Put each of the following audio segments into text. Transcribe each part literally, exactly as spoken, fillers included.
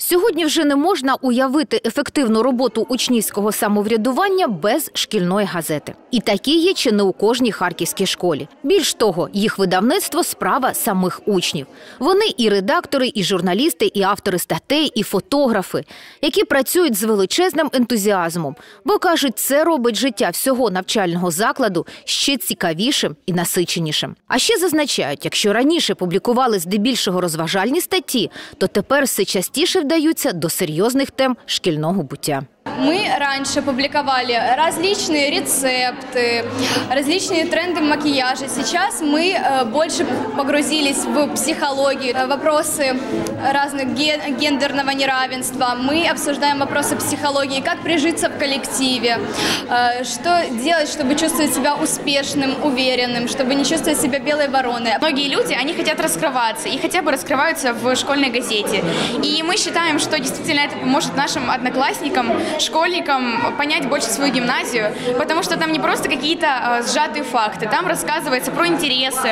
Сьогодні вже не можна уявити ефективну роботу учнівського самоврядування без шкільної газети. І такі є чи не у кожній харківській школі. Більш того, їх видавництво – справа самих учнів. Вони і редактори, і журналісти, і автори статей, і фотографи, які працюють з величезним ентузіазмом, бо, кажуть, це робить життя всього навчального закладу ще цікавішим і насиченішим. А ще зазначають, якщо раніше публікували здебільшого розважальні статті, то тепер все частіше вдаються до серйозних тем шкільного буття. Мы раньше публиковали различные рецепты, различные тренды макияжа. Сейчас мы больше погрузились в психологию, вопросы разных гендерного неравенства. Мы обсуждаем вопросы психологии, как прижиться в коллективе, что делать, чтобы чувствовать себя успешным, уверенным, чтобы не чувствовать себя белой вороной. Многие люди, они хотят раскрываться и хотя бы раскрываются в школьной газете. И мы считаем, что действительно это поможет нашим одноклассникам, школьникам понять больше свою гимназию, потому что там не просто какие-то э, сжатые факты, там рассказывается про интересы.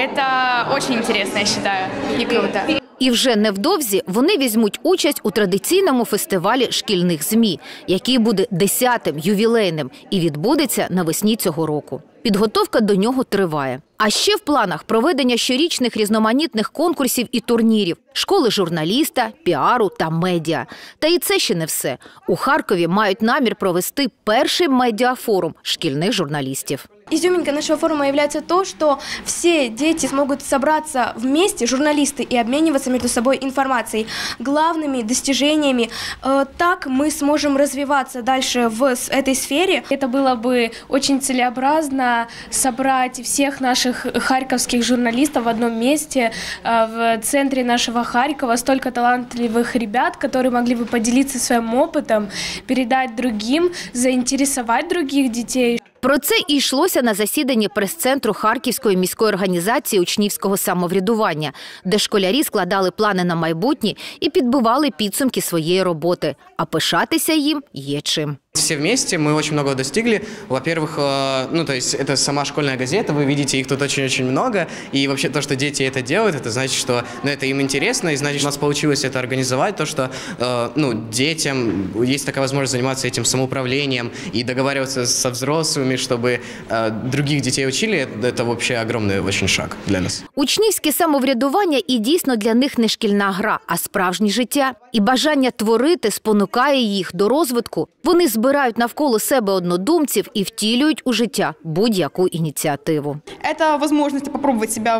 Это очень интересно, я считаю, и круто. І вже невдовзі вони візьмуть участь у традиційному фестивалі шкільних ЗМІ, який буде десятим, ювілейним і відбудеться навесні цього року. Підготовка до нього триває. А ще в планах проведення щорічних різноманітних конкурсів і турнірів, школи журналіста, піару та медіа. Та і це ще не все. У Харкові мають намір провести перший медіафорум шкільних журналістів. Изюминкой нашего форума является то, что все дети смогут собраться вместе, журналисты, и обмениваться между собой информацией, главными достижениями. Так мы сможем развиваться дальше в этой сфере. Это было бы очень целесообразно собрать всех наших харьковских журналистов в одном месте, в центре нашего Харькова. Столько талантливых ребят, которые могли бы поделиться своим опытом, передать другим, заинтересовать других детей. Про це і йшлося на засіданні прес-центру Харківської міської організації учнівського самоврядування, де школярі складали плани на майбутнє і підбивали підсумки своєї роботи. А пишатися їм є чим. Все вместе мы очень много достигли. Во-первых, ну, то есть это сама школьная газета, вы видите, их тут очень-очень много. И вообще то, что дети это делают, это значит, что ну, это им интересно, и значит, у нас получилось это организовать, то, что ну, детям есть такая возможность заниматься этим самоуправлением и договариваться со взрослыми, чтобы других детей учили. Это вообще огромный очень шаг для нас. Учнівське самоврядування і дійсно для них не шкільна гра, а справжнє життя. І бажання творити спонукає їх до розвитку. Вони збирають навколо себе однодумців і втілюють у життя будь-яку ініціативу. Это возможность попробовать себя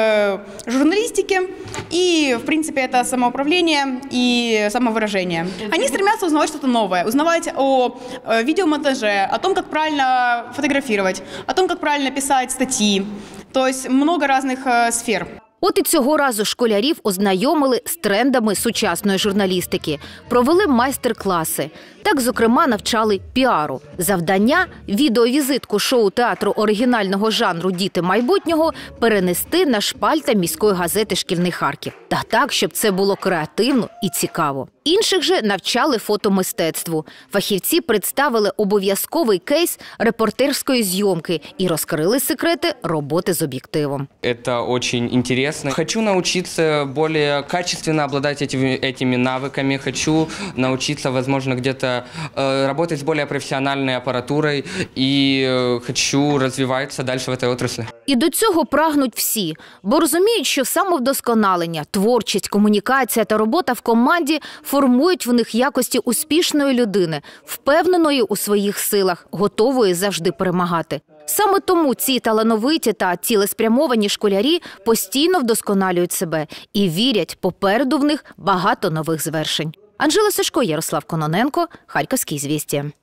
в журналистике и, в принципе, это самоуправление и самовыражение. Они стремятся узнавать что-то новое, узнавать о видеомонтаже, о том, как правильно фотографировать, о том, как правильно писать статьи. То есть много разных сфер. От і цього разу школярів ознайомили з трендами сучасної журналістики, провели майстер-класи. Так, зокрема, навчали піару. Завдання – відеовізитку шоу-театру оригінального жанру «Діти майбутнього» перенести на шпальта міської газети «Шкільний Харків». Та так, щоб це було креативно і цікаво. Інших же навчали фотомистецтву. Фахівці представили обов'язковий кейс репортерської зйомки і розкрили секрети роботи з об'єктивом. Це дуже цікаво. Хочу научиться более качественно обладать этими, этими навыками. Хочу научиться, возможно, где-то э, работать с более профессиональной аппаратурой. И э, хочу развиваться дальше в этой отрасли. І до цього прагнуть всі, бо розуміють, що самовдосконалення, творчість, комунікація та робота в команді формують в них якості успішної людини, впевненої у своїх силах, готової завжди перемагати. Саме тому ці талановиті та цілеспрямовані школярі постійно вдосконалюють себе і вірять, попереду в них багато нових звершень. Анжела Сашко, Ярослав Кононенко, Харківські звістя.